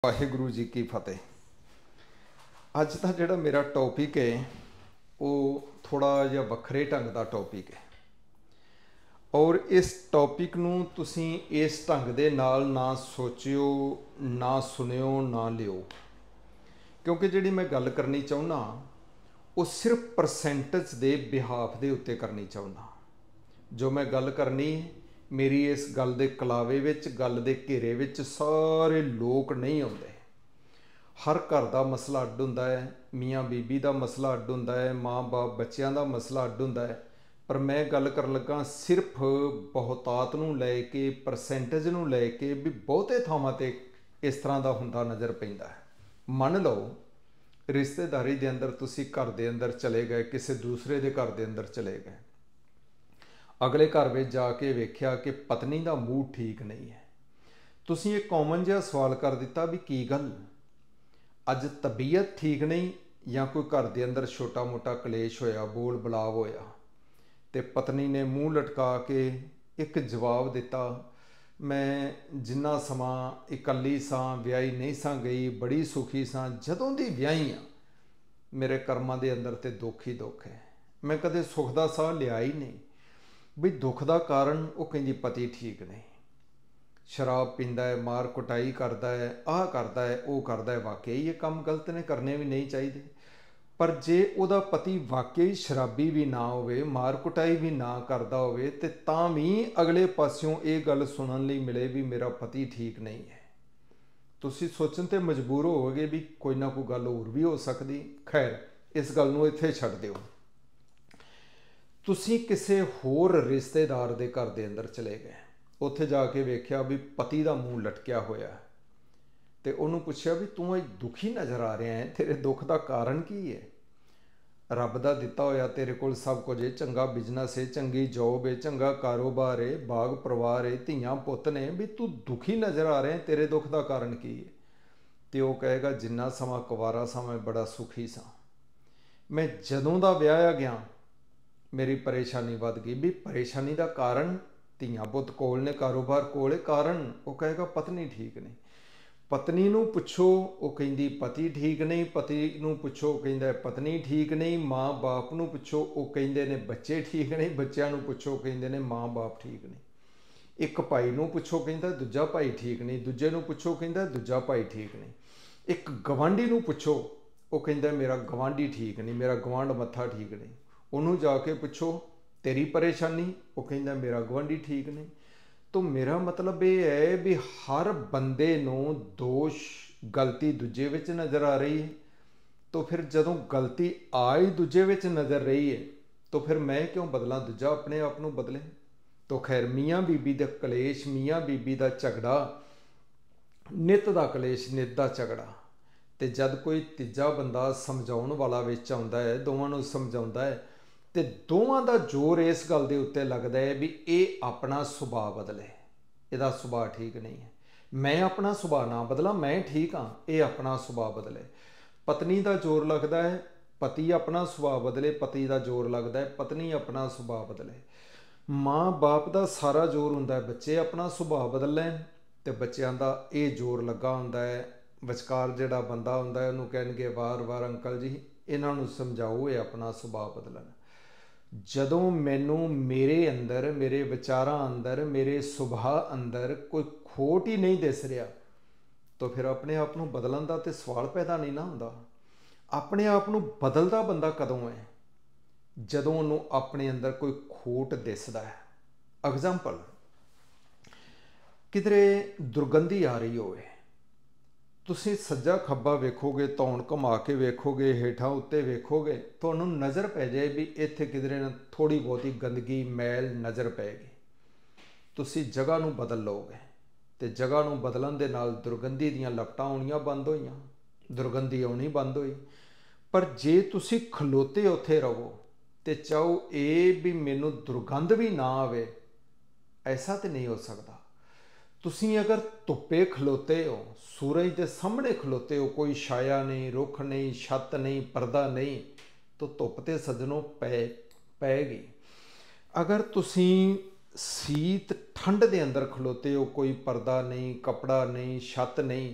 वाहिगुरु जी की फतेह। अज का जोड़ा मेरा टॉपिक है वो थोड़ा जिहा वखरे ढंग का टॉपिक है और इस टॉपिक नूं तुसीं इस ढंग दे नाल ना सोचियो, ना सुनियो, ना लियो, क्योंकि जिहड़ी मैं गल करनी चाहुंदा वो सिर्फ परसेंटेज दे बिहाफ दे उत्ते करनी चाहुंदा। जो मैं गल करनी मेरी इस गल दे कलावे विच, गल दे घेरे विच सारे लोग नहीं आउंदे। हर घर का मसला अड्ड हुंदा है, मियाँ बीबी का मसला अड्ड हुंदा है, माँ बाप बच्चों का मसला अड्ड हुंदा है। पर मैं गल कर लगा सिर्फ बहुतात नूं लैके, परसेंटेज नूं लैके भी बहुते थावां ते इस तरह का हुंदा नज़र पैंदा है। मन लो रिश्तेदारी दे अंदर तुसी घर दे अंदर चले गए, किसी दूसरे दे घर दे अंदर चले गए, अगले घर में जाके वेख्या कि पत्नी का मूड ठीक नहीं है। तुसी एक कॉमन जिहा सवाल कर दिता भी की गल अज तबीयत ठीक नहीं या कोई घर के अंदर छोटा मोटा कलेश होया, बोल बलाव होया। तो पत्नी ने मूँह लटका के एक जवाब दिता, मैं जिन्ना समा इकली सां, व्याही नहीं सां गई, बड़ी सुखी सां, जदों दी व्याही आ मेरे कर्मां दे अंदर ते दुख ही दुख है, मैं कदे सुख दा साह लिया ही नहीं। भी दुख का कारण वो कहिंदी पति ठीक नहीं, शराब पींदा है, मार कुटाई करता है, आह करता है, वो करता है। वाकई ये काम गलत ने, करने भी नहीं चाहिए। पर जे उहदा पति वाकई शराबी भी ना होवे, मार कुटाई भी ना करता होवे, ते तां भी अगले पास्यों ये गल सुनन लई मिले भी मेरा पति ठीक नहीं है, तुसी सोचण ते मजबूर होवोगे भी कोई ना कोई गल होर भी हो सकती। खैर इस गल नूं इत्थे छड्ड दिओ। तुसी किसी होर रिश्तेदार दे घर दे अंदर चले गए, उत्थे जाके वेख्या भी पति का मूँह लटकिया होया, तो उन्होंने पूछा भी तू अज दुखी नज़र आ रहा है, तेरे दुख का कारण की है? रब का दिता होया तेरे कोल सब कुछ है, चंगा बिजनेस है, चंगी जॉब है, चंगा कारोबार है, बाग परिवार है, धियां पुत्त ने, भी तू दुखी नज़र आ रहा है, तेरे दुख का कारण की है? तो वह कहेगा जिन्ना समा कुवारा सा मैं बड़ा सुखी सा, मैं जदों दा विआहिया गया मेरी परेशानी वध गई। भी परेशानी का कारण धियां पुत्त कोल ने, कारोबार कोल है, कारण वो कहेगा पत्नी ठीक नहीं। पत्नी नूं पुछो वो कहिंदी पति ठीक नहीं, पति नूं पुछो कहिंदा पत्नी ठीक नहीं, माँ बाप नूं पुछो वो कहिंदे ने बच्चे ठीक नहीं, बच्चों नूं पुछो कहिंदे ने माँ बाप ठीक नहीं। एक भाई नूं पुछो कहिंदा दूजा भाई ठीक नहीं, दूजे नूं पुछो कहिंदा दूजा भाई ठीक नहीं। एक गवांढी नूं पुछो वो कहिंदा मेरा गवांढी ठीक नहीं, मेरा गवांढ मत्था ठीक नहीं। उन्होंने जाके पुछो तेरी परेशानी, वो कहिंदा मेरा गवांढी ठीक नहीं। तो मेरा मतलब ये है भी हर बंदे नूं दोष गलती दूजे विच नज़र आ रही है, तो फिर जदों गलती आ ही दूजे विच नज़र रही है तो फिर मैं क्यों बदला, दूजा अपने आप नूं बदले। तो खैर मियाँ बीबी दा कलेश, मियाँ बीबी दा झगड़ा, नित दा कलेश, नित दा झगड़ा, तो जब कोई तीजा बंदा समझाउण वाला विच आउंदा है, दोवां नूं समझाउंदा है, तो दोवां दा जोर इस गल दे उत्ते लगदा है भी ये अपना सुभाव बदले, इहदा सुभाव ठीक नहीं है। मैं अपना सुभाव ना बदला, मैं ठीक हाँ, ये अपना सुभाव बदले। पत्नी का जोर लगता है पति अपना सुभाव बदले, पति का जोर लगता है पत्नी अपना सुभाव बदले। माँ बाप का सारा जोर हुंदा है बच्चे अपना सुभाव बदल लैण, ते बच्चों का ये जोर लगा हुंदा है। विचकार जिहड़ा बंदा हुंदा है उहनूं कहणगे वार वार अंकल जी इन्हां नूं समझाओ ये अपना सुभाव बदलन। जदों मैनू मेरे अंदर, मेरे विचारां अंदर, मेरे सुभाव अंदर कोई खोट ही नहीं दिस रहा, तो फिर अपने आप को बदलन का तो सवाल पैदा नहीं ना होंदा। अपने आप को बदलता बंदा कदों है? जदों उन्होंने अपने अंदर कोई खोट दिसदा है। एग्जाम्पल, किधरे दुर्गंधी आ रही होवे, तुसीं सज्जा खब्बा वेखोगे, धौन घुमा के वेखोगे, हेठां उत्ते वेखोगे, तुहानूं नज़र पै जाए भी इत्थे किधरे ना थोड़ी बहुती गंदगी मैल नज़र पैगी, तुसीं जगह नूं बदल लोगे, तो जगह नूं बदलन दे नाल दुर्गंधी दीयां लपटां आउणियां बंद होईयां, दुर्गंधी आउणी बंद होई। पर जे तुसीं खलोते उत्थे रहो तो चाहो ये भी मैनूं दुर्गंध भी ना आवे, ऐसा तो नहीं हो सकता। तुसीं अगर धुप्पे खलोते हो, सूरज के सामने खलोते हो, कोई छाया नहीं, रुख नहीं, छत नहीं, पर्दा नहीं, तो धुप तो सज्जनों पैगी। अगर तुसीं शीत ठंड के अंदर खलोते हो, कोई पर्दा नहीं, कपड़ा नहीं, छत नहीं,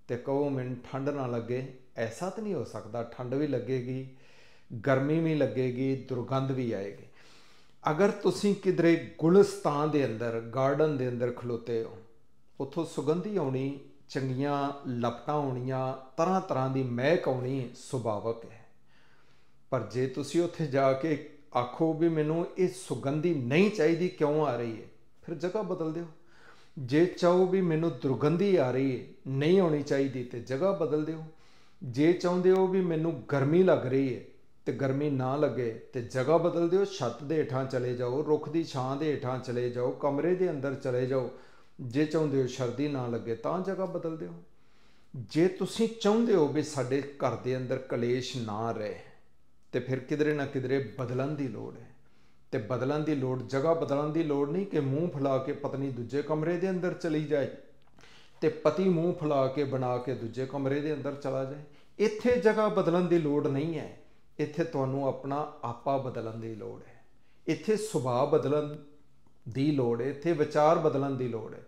तो कहो मैनू ठंड ना लगे, ऐसा तो नहीं हो सकता। ठंड भी लगेगी, गर्मी भी लगेगी, दुर्गंध भी आएगी। अगर तुसी किधरे गुलिस्तान के अंदर, गार्डन के अंदर खलोते हो, उत्थों सुगंधी आनी, चंगियां लपटां आउणियां, तरह तरह की महक आनी सुभावक है। पर जे तुसी उत्थे जाके आखो भी मैनू ये सुगंधी नहीं चाहिए, क्यों आ रही है, फिर जगह बदल दो। जे चाहो भी मैनू दुर्गंधी आ रही है, नहीं आनी चाहिए, तो जगह बदल दो। जे चाहते हो भी मैनू गर्मी लग रही है, तो गर्मी ना लगे तो जगह बदल दो। छत के हेठां चले जाओ, रुख की छां के हेठां चले जाओ, कमरे के अंदर चले जाओ। जे चाहते हो सर्दी ना लगे तो जगह बदल दो। जे तुसी चाहते हो भी साडे घर के अंदर कलेश ना रहे, तो फिर किधरे ना किधरे बदलन की लोड़ है। तो बदलन की लोड़, जगह बदलन की लोड़ नहीं कि मूँह फैला के पत्नी दूजे कमरे के अंदर चली जाए, तो पति मूँह फैला के बना के दूजे कमरे के अंदर चला जाए। इत्थे जगह बदलन की लोड़ नहीं है, इत्थे तुहानू अपना आपा बदलन की लोड़ है, इत्थे सुभाव बदलन की लोड़ है, इत्थे विचार बदलन की लोड़ है।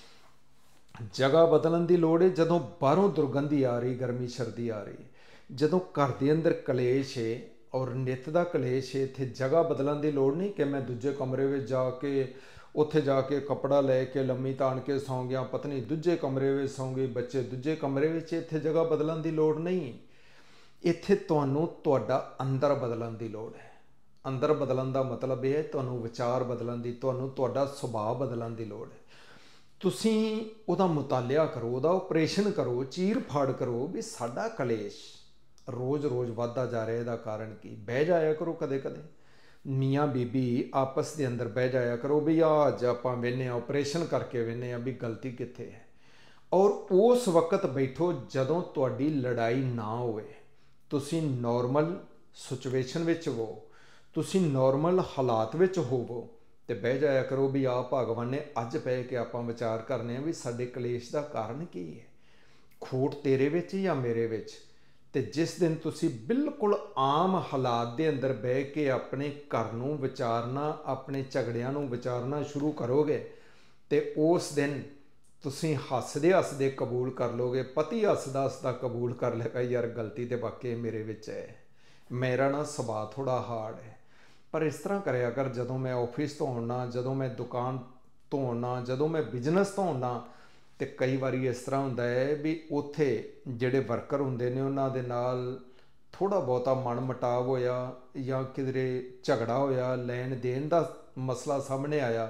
जगह बदलन की लोड़ है जदों बाहरों दुर्गंधी आ रही, गर्मी सर्दी आ रही, जदों घर के अंदर कलेश है और नित का कलेश है। इत्थे जगह बदलन की लोड़ नहीं कि मैं दूजे कमरे में जाके उत्थे जाके कपड़ा लैके लम्मी तान के सौ गया, पत्नी दूजे कमरे में सौ गई, बच्चे दूजे कमरे में। इत्थे जगह बदलन की लोड़ नहीं, इत्थे तुहानू तुहाडा अंदर बदलन की लोड़ है। अंदर बदलन का मतलब यह है तुहानू विचार बदलन की, तुहानू तुहाडा सुभाव बदलन की लोड़ है। तुसी उहदा मुतालिया करो, उहदा ऑपरेशन करो, चीर फाड़ करो भी साडा कलेश रोज़ रोज़ वधदा जा रहा है, इहदा कारण की। बह जाया करो कदे कदे, मियाँ बीबी आपस के अंदर बह जाया करो भी अज आपां वेने ऑपरेशन करके वेने भी गलती कित्थे है। और उस वक्त बैठो जदों तुहाडी लड़ाई ना होवे, तुसी नॉर्मल सिचुएशन विच हो, तुसी नॉर्मल हालात विच होवो, तो बह जाया करो भी आ भगवान ने अज बह के आपां विचार करने भी साडे कलेश का कारण की है, खोट तेरे विच या मेरे विच। ते जिस दिन तुसी बिल्कुल आम हालात दे अंदर बह के अपने घर नूं विचारना, अपने झगड़ियां नूं विचारना शुरू करोगे, तो उस दिन तुसी हसदे हसदे कबूल कर लोगे। पति हसदा हसदा कबूल कर लेगा, यार गलती तो वाकई मेरे विच है, मेरा ना सुभाव थोड़ा हार्ड है। पर इस तरह कराया कर, जदों मैं ऑफिस तो आउणा, जदों मैं दुकान तो आउणा, जदों मैं बिजनस तो आउणा, तो कई बारी इस तरह हुंदा है भी उत्थे जिहड़े वर्कर हुंदे ने उन्हां दे नाल थोड़ा बहुता मन मुटाव होया या किधरे झगड़ा होया, लैन देन का मसला सामने आया,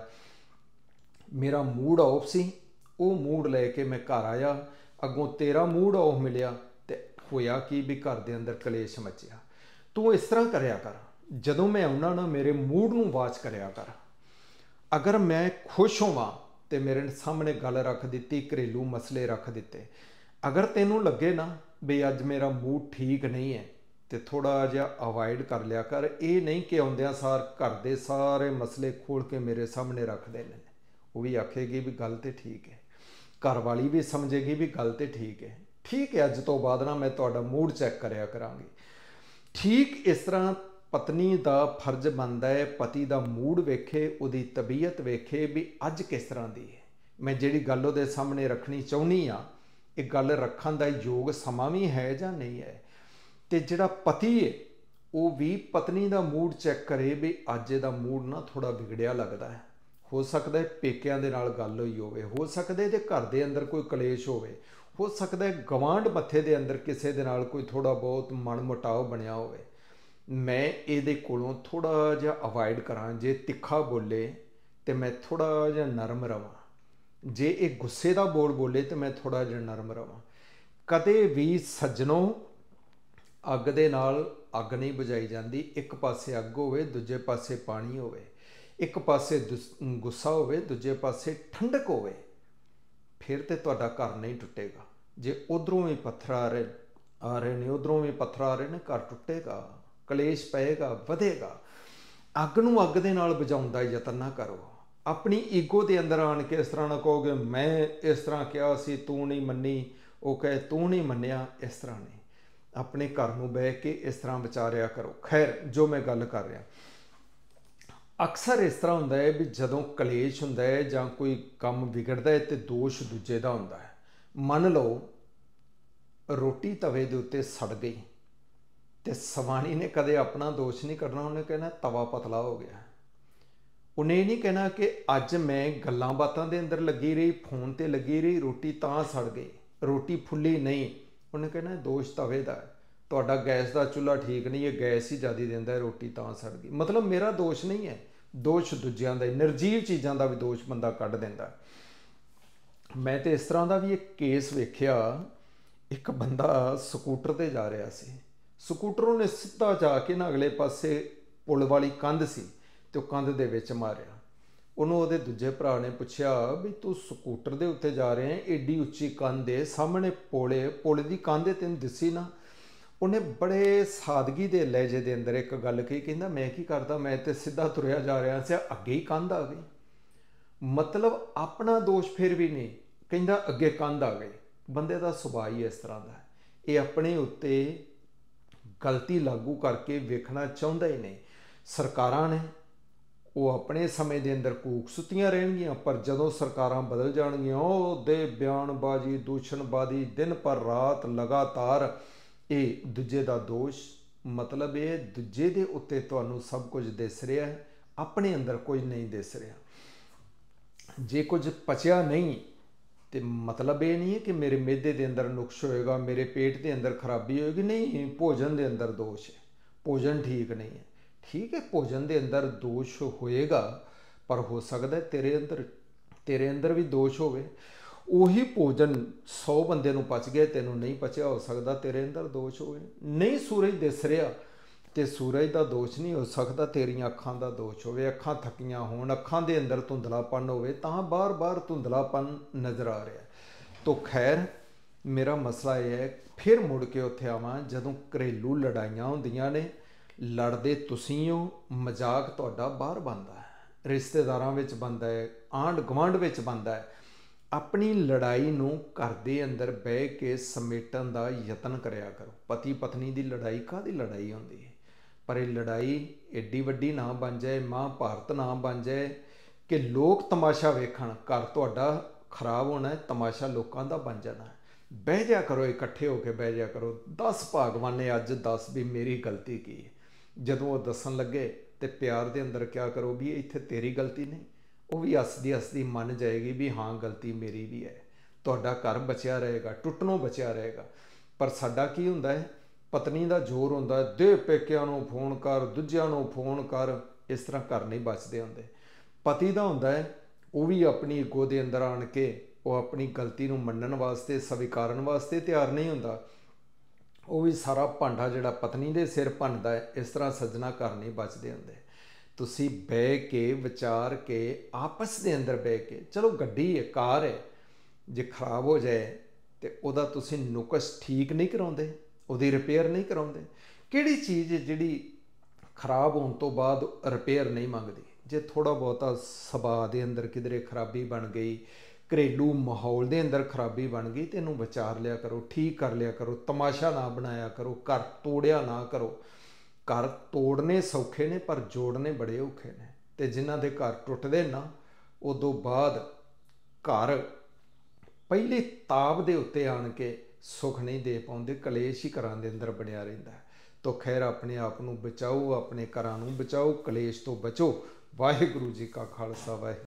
मेरा मूड ऑफ सी, वो मूड लैके मैं घर आया, अगों तेरा मूड ऑफ मिलिया, तो होया कि भी घर के अंदर कलेश मचिया। तू इस तरह करया कर, जदों मैं आउणा ना मेरे मूड नूं वाच करया कर। अगर मैं खुश होवां तो मेरे सामने गल रख दी, घरेलू मसले रख दिते। अगर तेनों लगे ना भी अज मेरा मूड ठीक नहीं है, तो थोड़ा जिहा अवॉइड कर लिया कर। ये नहीं कि आउंदियां सार घर के सारे मसले खोल के मेरे सामने रख देने, वो भी आखेगी भी गल तो ठीक है, घर वाली भी समझेगी भी गल तो ठीक है, ठीक है अज तो बाद ना मैं तुहाडा मूड चैक करया करांगी। ठीक इस तरह पत्नी का फर्ज बनता है पति का मूड वेखे, उसकी तबीयत वेखे भी अज किस तरह की है, मैं जिहड़ी गल उहदे सामने रखनी चाहुंदी हाँ, ये गल रखण दा योग समा भी है जां नहीं है। तो जिहड़ा पति है वो भी पत्नी का मूड चैक करे भी अज इहदा मूड ना थोड़ा बिगड़िया लगता है, हो सकता है पेकियां दे नाल गल होई होवे, हो सकता है घर के अंदर कोई कलेश होवे, हो सकता है गवांढ मत्थे दे अंदर किसी दे नाल कोई थोड़ा बहुत मन मुटाव बनिया होवे। मैं ये कोलों थोड़ा जिहा अवॉइड करा, जे तिखा बोले तो मैं थोड़ा जिहा नरम रवां, जे एक गुस्से का बोल बोले तो मैं थोड़ा जिहा नरम रवां। कदे भी सज्जनों अग दे नाल अग नहीं बुझाई जाती, एक पासे अग होवे दूजे पासे पानी होवे, एक पासे गुस्सा होवे दूजे पासे ठंडक होवे, फिर तो तुहाडा घर नहीं टुटेगा। जे उधरों भी पत्थर आ रहे ने, उधरों भी पत्थर आ रहे ने, घर टुटेगा, कलेश पएगा, वधेगा। अग नूं अग दे नाल बुझाउण दा यतन ना करो। अपनी ईगो के अंदर आण के इस तरह ना कहोगे मैं इस तरह कहा सी तू नहीं मन्नी, वो कहे तू नहीं मन्निया, इस तरह नहीं। अपने घर नूं बह के इस तरह विचारिया करो। खैर जो मैं गल कर रहा, अक्सर इस तरह हुंदा है भी जदों कलेश हुंदा है जां कोई काम बिगड़दा है तो दोष दूजे दा हुंदा है। मन लो ਰੋਟੀ ਤਵੇ ਦੇ ਉੱਤੇ ਸੜ ਗਈ ਤੇ ਸਵਾਣੀ ਨੇ ਕਦੇ ਆਪਣਾ ਦੋਸ਼ ਨਹੀਂ ਕੱਢਣਾ। ਉਹਨੇ ਕਹਿਣਾ ਤਵਾ ਪਤਲਾ ਹੋ ਗਿਆ। ਉਹਨੇ ਇਹ ਨਹੀਂ ਕਹਿਣਾ ਕਿ ਅੱਜ ਮੈਂ ਗੱਲਾਂ ਬਾਤਾਂ ਦੇ ਅੰਦਰ ਲੱਗੀ ਰਹੀ, ਫੋਨ ਤੇ ਲੱਗੀ ਰਹੀ, ਰੋਟੀ ਤਾਂ ਸੜ ਗਈ, ਰੋਟੀ ਫੁੱਲੀ ਨਹੀਂ। ਉਹਨੇ ਕਹਿਣਾ ਦੋਸ਼ ਤਵੇ ਦਾ, ਤੁਹਾਡਾ ਗੈਸ ਦਾ ਚੁੱਲ੍ਹਾ ਠੀਕ ਨਹੀਂ ਹੈ, ਗੈਸ ਹੀ ਜ਼ਿਆਦਾ ਦਿੰਦਾ, ਰੋਟੀ ਤਾਂ ਸੜ ਗਈ। ਮਤਲਬ ਮੇਰਾ ਦੋਸ਼ ਨਹੀਂ ਹੈ, ਦੋਸ਼ ਦੂਜਿਆਂ ਦਾ। ਨਿਰਜੀਵ ਚੀਜ਼ਾਂ ਦਾ ਵੀ ਦੋਸ਼ ਬੰਦਾ ਕੱਢ ਦਿੰਦਾ। ਮੈਂ ਤੇ ਇਸ ਤਰ੍ਹਾਂ ਦਾ ਵੀ ਇੱਕ ਕੇਸ ਵੇਖਿਆ, ਇੱਕ ਬੰਦਾ ਸਕੂਟਰ ਤੇ ਜਾ ਰਿਹਾ ਸੀ, ਸਕੂਟਰ ਉਹਨੇ ਸਿੱਧਾ ਜਾ ਕੇ ਨਾ ਅਗਲੇ ਪਾਸੇ ਪੁਲ ਵਾਲੀ ਕੰਧ ਸੀ ਤੇ ਉਹ ਕੰਧ ਦੇ ਵਿੱਚ ਮਾਰਿਆ। ਉਹਨੂੰ ਉਹਦੇ ਦੂਜੇ ਭਰਾ ਨੇ ਪੁੱਛਿਆ ਵੀ ਤੂੰ ਸਕੂਟਰ ਦੇ ਉੱਤੇ ਜਾ ਰਿਹਾ ਹੈ, ਏਡੀ ਉੱਚੀ ਕੰਧ ਦੇ ਸਾਹਮਣੇ ਪੁਲ ਦੀ ਕੰਧ ਤੈਨੂੰ ਦਿਸੀ ਨਾ? ਉਹਨੇ ਬੜੇ ਸਾਦਗੀ ਦੇ ਲਹਿਜੇ ਦੇ ਅੰਦਰ ਇੱਕ ਗੱਲ ਕਹੀ, ਕਹਿੰਦਾ ਮੈਂ ਕੀ ਕਰਦਾ, ਮੈਂ ਤੇ ਸਿੱਧਾ ਤੁਰਿਆ ਜਾ ਰਿਹਾ ਸੀ, ਅੱਗੇ ਹੀ ਕੰਧ ਆ ਗਈ। ਮਤਲਬ ਆਪਣਾ ਦੋਸ਼ ਫਿਰ ਵੀ ਨਹੀਂ, ਕਹਿੰਦਾ ਅੱਗੇ ਕੰਧ ਆ ਗਈ। ਬੰਦੇ ਦਾ ਸੁਭਾਅ ਹੀ ਇਸ ਤਰ੍ਹਾਂ ਦਾ, ਇਹ ਆਪਣੇ ਉੱਤੇ ਗਲਤੀ ਲਾਗੂ ਕਰਕੇ ਵੇਖਣਾ ਚਾਹੁੰਦਾ ਹੀ ਨਹੀਂ। ਸਰਕਾਰਾਂ ਨੇ ਉਹ ਆਪਣੇ ਸਮੇਂ ਦੇ ਅੰਦਰ ਕੂਕ ਸੁੱਤੀਆਂ ਰਹਿਣਗੀਆਂ, ਪਰ ਜਦੋਂ ਸਰਕਾਰਾਂ ਬਦਲ ਜਾਣਗੀਆਂ ਉਹਦੇ ਬਿਆਨਬਾਜ਼ੀ, ਦੂਸ਼ਣਬਾਜ਼ੀ, ਦਿਨ ਪਰ ਰਾਤ ਲਗਾਤਾਰ ਇਹ ਦੂਜੇ ਦਾ ਦੋਸ਼। ਮਤਲਬ ਇਹ ਦੂਜੇ ਦੇ ਉੱਤੇ ਤੁਹਾਨੂੰ ਸਭ ਕੁਝ ਦਿਸ ਰਿਹਾ ਹੈ, ਆਪਣੇ ਅੰਦਰ ਕੁਝ ਨਹੀਂ ਦਿਸ ਰਿਹਾ। ਜੇ ਕੁਝ ਪਚਿਆ ਨਹੀਂ ਤੇ ਮਤਲਬ ਇਹ ਨਹੀਂ ਹੈ ਕਿ ਮੇਰੇ ਮਿਹਦੇ ਦੇ ਅੰਦਰ ਨੁਕਸ ਹੋਏਗਾ, ਮੇਰੇ ਪੇਟ ਦੇ ਅੰਦਰ ਖਰਾਬੀ ਹੋਏਗੀ। ਨਹੀਂ, ਭੋਜਨ ਦੇ ਅੰਦਰ ਦੋਸ਼ ਹੈ, ਭੋਜਨ ਠੀਕ ਨਹੀਂ ਹੈ। ਠੀਕ ਹੈ, ਭੋਜਨ ਦੇ ਅੰਦਰ ਦੋਸ਼ ਹੋਏਗਾ, ਪਰ ਹੋ ਸਕਦਾ ਤੇਰੇ ਅੰਦਰ ਵੀ ਦੋਸ਼ ਹੋਵੇ। ਉਹੀ ਭੋਜਨ 100 ਬੰਦੇ ਨੂੰ ਪਚ ਗਿਆ, ਤੈਨੂੰ ਨਹੀਂ ਪਚਿਆ, ਹੋ ਸਕਦਾ ਤੇਰੇ ਅੰਦਰ ਦੋਸ਼ ਹੋਵੇ। ਨਹੀਂ ਸੂਰਜ ਦਿਸ ਰਿਹਾ ਤੇ ਸੂਰਜ ਦਾ ਦੋਸ਼ ਨਹੀਂ ਹੋ ਸਕਦਾ, ਤੇਰੀਆਂ ਅੱਖਾਂ ਦਾ ਦੋਸ਼ ਹੋਵੇ। ਅੱਖਾਂ ਥੱਕੀਆਂ ਹੋਣ, ਅੱਖਾਂ ਦੇ ਅੰਦਰ ਧੁੰਦਲਾਪਨ ਹੋਵੇ, ਤਾਂ ਬਾਰ-ਬਾਰ ਧੁੰਦਲਾਪਨ ਨਜ਼ਰ ਆ ਰਿਹਾ। ਤੋ ਖੈਰ, ਮੇਰਾ ਮਸਲਾ ਇਹ ਹੈ, ਫਿਰ ਮੁੜ ਕੇ ਉੱਥੇ ਆਵਾਂ, ਜਦੋਂ ਘਰੇਲੂ ਲੜਾਈਆਂ ਹੁੰਦੀਆਂ ਨੇ, ਲੜਦੇ ਤੁਸੀਂ ਹੋ, ਮਜ਼ਾਕ ਤੁਹਾਡਾ ਬਾਹਰ ਬਣਦਾ ਹੈ, ਰਿਸ਼ਤੇਦਾਰਾਂ ਵਿੱਚ ਬਣਦਾ ਹੈ, ਆਂਢ ਗੁਆਂਢ ਵਿੱਚ ਬਣਦਾ ਹੈ। ਆਪਣੀ ਲੜਾਈ ਨੂੰ ਘਰ ਦੇ ਅੰਦਰ ਬਹਿ ਕੇ ਸਮੇਟਣ ਦਾ ਯਤਨ ਕਰਿਆ ਕਰੋ। ਪਤੀ ਪਤਨੀ ਦੀ ਲੜਾਈ ਕਾਹਦੀ ਲੜਾਈ ਹੁੰਦੀ ਹੈ, ਪਰ ਇਹ ਲੜਾਈ ਐਡੀ ਵੱਡੀ ਨਾ ਬਣ ਜਾਏ, ਮਹਾਂਭਾਰਤ ਨਾ ਬਣ ਜਾਏ ਕਿ ਲੋਕ ਤਮਾਸ਼ਾ ਵੇਖਣ। ਘਰ ਤੁਹਾਡਾ ਖਰਾਬ ਹੋਣਾ ਹੈ, ਤਮਾਸ਼ਾ ਲੋਕਾਂ ਦਾ ਬਣ ਜਾਣਾ। ਬਹਿ ਜਾ ਕਰੋ, ਇਕੱਠੇ ਹੋ ਕੇ ਬਹਿ ਜਾ ਕਰੋ। 10 ਭਾਗਵਾਨੇ ਅੱਜ ਦੱਸ ਵੀ ਮੇਰੀ ਗਲਤੀ ਕੀ ਹੈ। ਜਦੋਂ ਉਹ ਦੱਸਣ ਲੱਗੇ ਤੇ ਪਿਆਰ ਦੇ ਅੰਦਰ ਕਿਆ ਕਰੋ ਵੀ ਇੱਥੇ ਤੇਰੀ ਗਲਤੀ ਨਹੀਂ, ਉਹ ਵੀ ਹੱਸਦੀ ਹੱਸਦੀ ਮੰਨ ਜਾਏਗੀ ਵੀ ਹਾਂ ਗਲਤੀ ਮੇਰੀ ਵੀ ਹੈ। ਤੁਹਾਡਾ ਘਰ ਬਚਿਆ ਰਹੇਗਾ, ਟੁੱਟਣੋਂ ਬਚਿਆ ਰਹੇਗਾ। ਪਰ ਸਾਡਾ ਕੀ ਹੁੰਦਾ ਹੈ, ਪਤਨੀ ਦਾ ਜ਼ੋਰ ਹੁੰਦਾ ਹੈ, ਦੇ ਪੇਕਿਆਂ ਨੂੰ ਫੋਨ ਕਰ, ਦੂਜਿਆਂ ਨੂੰ ਫੋਨ ਕਰ, ਇਸ ਤਰ੍ਹਾਂ ਘਰ ਨਹੀਂ ਬਚਦੇ ਹੁੰਦੇ। ਪਤੀ ਦਾ ਹੁੰਦਾ ਹੈ, ਉਹ ਵੀ ਆਪਣੀ ਈਗੋ ਦੇ ਅੰਦਰ ਆਣ ਕੇ ਉਹ ਆਪਣੀ ਗਲਤੀ ਨੂੰ ਮੰਨਣ ਵਾਸਤੇ, ਸਵੀਕਾਰਨ ਵਾਸਤੇ ਤਿਆਰ ਨਹੀਂ ਹੁੰਦਾ। ਉਹ ਵੀ ਸਾਰਾ ਭਾਂਡਾ ਜਿਹੜਾ ਪਤਨੀ ਦੇ ਸਿਰ ਭੰਨਦਾ ਹੈ। ਇਸ ਤਰ੍ਹਾਂ ਸੱਜਣਾ ਘਰ ਨਹੀਂ ਬਚਦੇ ਹੁੰਦੇ। ਤੁਸੀਂ ਬਹਿ ਕੇ ਵਿਚਾਰ ਕੇ ਆਪਸ ਦੇ ਅੰਦਰ ਬਹਿ ਕੇ, ਚਲੋ ਗੱਡੀ ਹੈ, ਕਾਰ ਹੈ, ਜੇ ਖਰਾਬ ਹੋ ਜਾਏ ਤੇ ਉਹਦਾ ਤੁਸੀਂ ਨੁਕਸ ਠੀਕ ਨਹੀਂ ਕਰਾਉਂਦੇ, ਉਹਦੀ ਰਿਪੇਅਰ ਨਹੀਂ ਕਰਾਉਂਦੇ। ਕਿਹੜੀ ਚੀਜ਼ ਜਿਹੜੀ ਖਰਾਬ ਹੋਣ ਤੋਂ ਬਾਅਦ ਰਿਪੇਅਰ ਨਹੀਂ ਮੰਗਦੀ? ਜੇ ਥੋੜ੍ਹਾ ਬਹੁਤਾ ਸੁਭਾਅ ਦੇ ਅੰਦਰ ਕਿਧਰੇ ਖਰਾਬੀ ਬਣ ਗਈ, ਘਰੇਲੂ ਮਾਹੌਲ ਦੇ ਅੰਦਰ ਖਰਾਬੀ ਬਣ ਗਈ, ਤੇ ਇਹਨੂੰ ਵਿਚਾਰ ਲਿਆ ਕਰੋ, ਠੀਕ ਕਰ ਲਿਆ ਕਰੋ। ਤਮਾਸ਼ਾ ਨਾ ਬਣਾਇਆ ਕਰੋ, ਘਰ ਤੋੜਿਆ ਨਾ ਕਰੋ। ਘਰ ਤੋੜਨੇ ਸੌਖੇ ਨੇ, ਪਰ ਜੋੜਨੇ ਬੜੇ ਔਖੇ ਨੇ। ਤੇ ਜਿਨ੍ਹਾਂ ਦੇ ਘਰ ਟੁੱਟਦੇ ਨਾ, ਉਦੋਂ ਬਾਅਦ ਘਰ ਪਹਿਲੀ ਤਾਬ ਦੇ ਉੱਤੇ ਆਣ ਕੇ ਸੁੱਖ ਨਹੀਂ ਦੇ ਪਾਉਂਦੇ, ਕਲੇਸ਼ ਹੀ ਘਰਾਂ ਦੇ ਅੰਦਰ ਬਣਿਆ ਰਹਿੰਦਾ। ਤੋ ਖੈਰ, ਆਪਣੇ ਆਪ ਨੂੰ ਬਚਾਓ, ਆਪਣੇ ਘਰਾਂ ਨੂੰ ਬਚਾਓ, ਕਲੇਸ਼ ਤੋਂ ਬਚੋ। ਵਾਹਿਗੁਰੂ ਜੀ ਕਾ ਖਾਲਸਾ, ਵਾਹਿਗੁਰੂ।